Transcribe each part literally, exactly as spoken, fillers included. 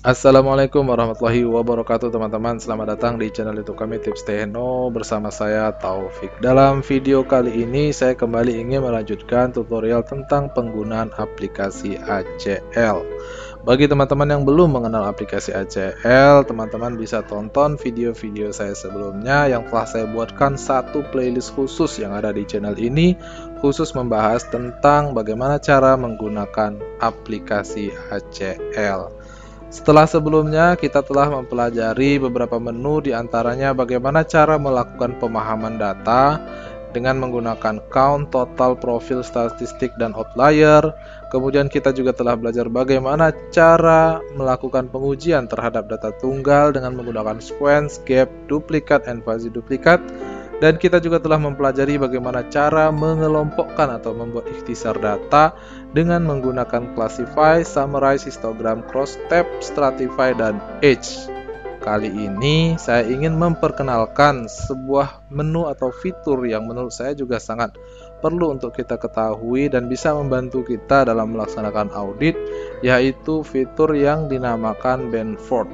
Assalamualaikum warahmatullahi wabarakatuh teman-teman. Selamat datang di channel YouTube kami Tips Tekno bersama saya Taufik. Dalam video kali ini saya kembali ingin melanjutkan tutorial tentang penggunaan aplikasi A C L. Bagi teman-teman yang belum mengenal aplikasi A C L, teman-teman bisa tonton video-video saya sebelumnya yang telah saya buatkan satu playlist khusus yang ada di channel ini, khusus membahas tentang bagaimana cara menggunakan aplikasi A C L. Setelah sebelumnya kita telah mempelajari beberapa menu, diantaranya bagaimana cara melakukan pemahaman data dengan menggunakan count, total, profil, statistik, dan outlier. Kemudian kita juga telah belajar bagaimana cara melakukan pengujian terhadap data tunggal dengan menggunakan sequence, gap, duplikat, and fuzzy duplikat. Dan kita juga telah mempelajari bagaimana cara mengelompokkan atau membuat ikhtisar data dengan menggunakan classify, summarize, histogram, cross-tab, stratify, dan edge. Kali ini saya ingin memperkenalkan sebuah menu atau fitur yang menurut saya juga sangat perlu untuk kita ketahui dan bisa membantu kita dalam melaksanakan audit, yaitu fitur yang dinamakan Benford.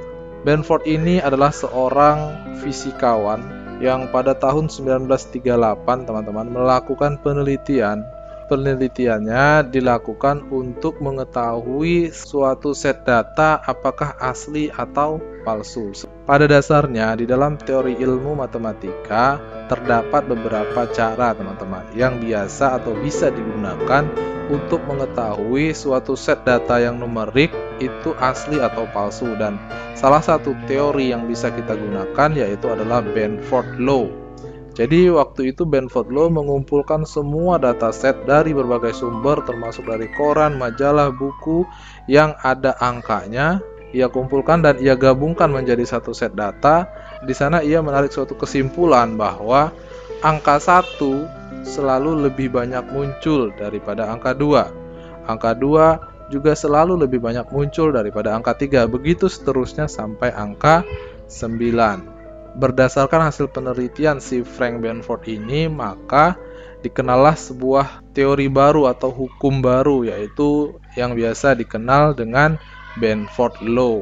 Benford ini adalah seorang fisikawan yang pada tahun seribu sembilan ratus tiga puluh delapan teman-teman melakukan penelitian. Penelitiannya dilakukan untuk mengetahui suatu set data apakah asli atau palsu. Pada dasarnya di dalam teori ilmu matematika terdapat beberapa cara teman-teman yang biasa atau bisa digunakan untuk mengetahui suatu set data yang numerik itu asli atau palsu, dan salah satu teori yang bisa kita gunakan yaitu adalah Benford Law. Jadi waktu itu Benford Law mengumpulkan semua dataset dari berbagai sumber termasuk dari koran, majalah, buku yang ada angkanya. Ia kumpulkan dan ia gabungkan menjadi satu set data. Di sana ia menarik suatu kesimpulan bahwa angka satu selalu lebih banyak muncul daripada angka dua. Angka dua juga selalu lebih banyak muncul daripada angka tiga. Begitu seterusnya sampai angka sembilan. Berdasarkan hasil penelitian si Frank Benford ini, maka dikenallah sebuah teori baru atau hukum baru, yaitu yang biasa dikenal dengan Benford Law.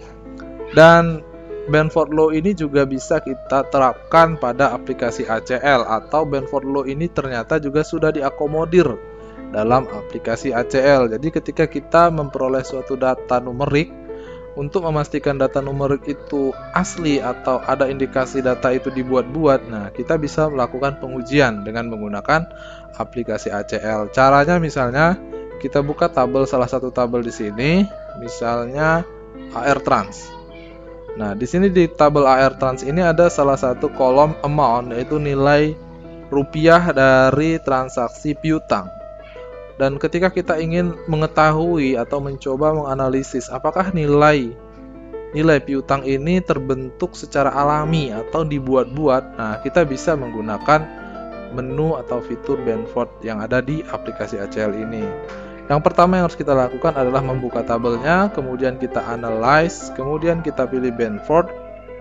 Dan Benford Law ini juga bisa kita terapkan pada aplikasi A C L, atau Benford Law ini ternyata juga sudah diakomodir dalam aplikasi A C L. Jadi ketika kita memperoleh suatu data numerik, untuk memastikan data numerik itu asli atau ada indikasi data itu dibuat-buat, nah kita bisa melakukan pengujian dengan menggunakan aplikasi A C L. Caranya misalnya kita buka tabel, salah satu tabel di sini, misalnya AirTrans. Nah, di sini di tabel AirTrans ini ada salah satu kolom amount, yaitu nilai rupiah dari transaksi piutang. Dan ketika kita ingin mengetahui atau mencoba menganalisis apakah nilai nilai piutang ini terbentuk secara alami atau dibuat-buat, nah kita bisa menggunakan menu atau fitur Benford yang ada di aplikasi A C L ini. Yang pertama yang harus kita lakukan adalah membuka tabelnya, kemudian kita analyze, kemudian kita pilih Benford,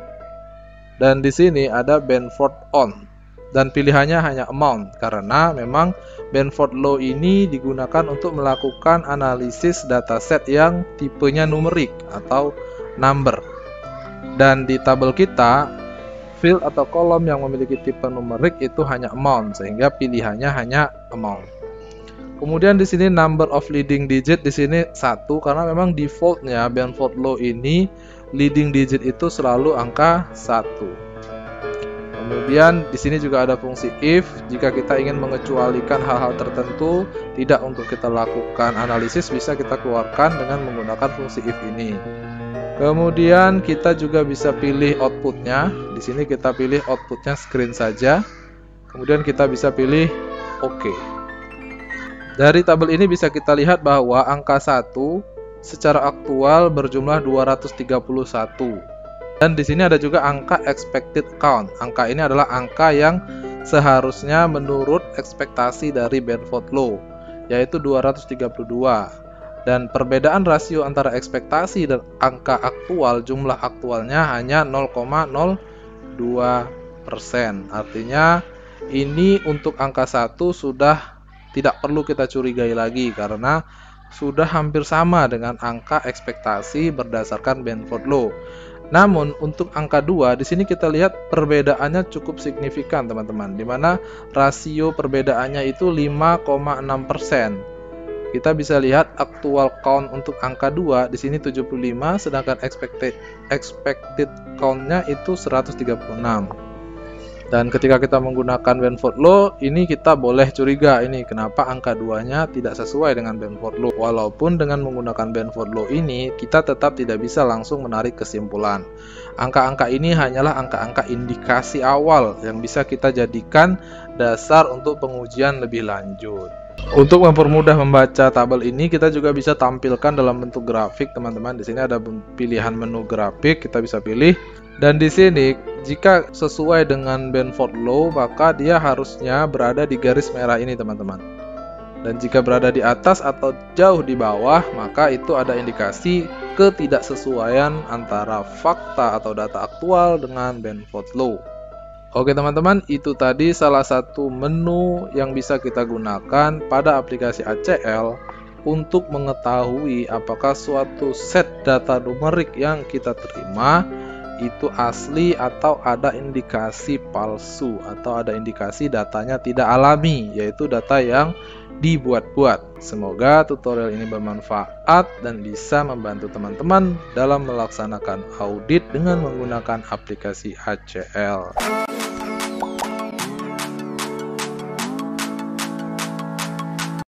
dan di sini ada Benford on. Dan pilihannya hanya amount, karena memang Benford Law ini digunakan untuk melakukan analisis dataset yang tipenya numerik atau number. Dan di tabel kita, field atau kolom yang memiliki tipe numerik itu hanya amount, sehingga pilihannya hanya amount. Kemudian di sini number of leading digit di sini satu, karena memang defaultnya Benford Law ini leading digit itu selalu angka satu. Kemudian di sini juga ada fungsi if. Jika kita ingin mengecualikan hal-hal tertentu tidak untuk kita lakukan analisis, bisa kita keluarkan dengan menggunakan fungsi if ini. Kemudian kita juga bisa pilih outputnya. Di sini kita pilih outputnya screen saja. Kemudian kita bisa pilih OK. Dari tabel ini bisa kita lihat bahwa angka satu secara aktual berjumlah dua ratus tiga puluh satu. Dan di sini ada juga angka expected count. Angka ini adalah angka yang seharusnya menurut ekspektasi dari Benford Law, yaitu dua ratus tiga puluh dua. Dan perbedaan rasio antara ekspektasi dan angka aktual, jumlah aktualnya hanya nol koma nol dua persen. Artinya ini untuk angka satu sudah tidak perlu kita curigai lagi, karena sudah hampir sama dengan angka ekspektasi berdasarkan Benford Law. Namun untuk angka dua di sini kita lihat perbedaannya cukup signifikan teman-teman, di mana rasio perbedaannya itu lima koma enam persen. Kita bisa lihat actual count untuk angka dua di sini tujuh puluh lima, sedangkan expected expected count-nya itu seratus tiga puluh enam. Dan ketika kita menggunakan Benford Law, ini kita boleh curiga ini kenapa angka dua-nya tidak sesuai dengan Benford Law. Walaupun dengan menggunakan Benford Law ini, kita tetap tidak bisa langsung menarik kesimpulan. Angka-angka ini hanyalah angka-angka indikasi awal yang bisa kita jadikan dasar untuk pengujian lebih lanjut. Untuk mempermudah membaca tabel ini, kita juga bisa tampilkan dalam bentuk grafik, teman-teman. Di sini ada pilihan menu grafik, kita bisa pilih. Dan di sini, jika sesuai dengan Benford Law, maka dia harusnya berada di garis merah ini, teman-teman. Dan jika berada di atas atau jauh di bawah, maka itu ada indikasi ketidaksesuaian antara fakta atau data aktual dengan Benford Law. Oke teman-teman, itu tadi salah satu menu yang bisa kita gunakan pada aplikasi A C L untuk mengetahui apakah suatu set data numerik yang kita terima itu asli atau ada indikasi palsu atau ada indikasi datanya tidak alami, yaitu data yang dibuat-buat. Semoga tutorial ini bermanfaat dan bisa membantu teman-teman dalam melaksanakan audit dengan menggunakan aplikasi A C L.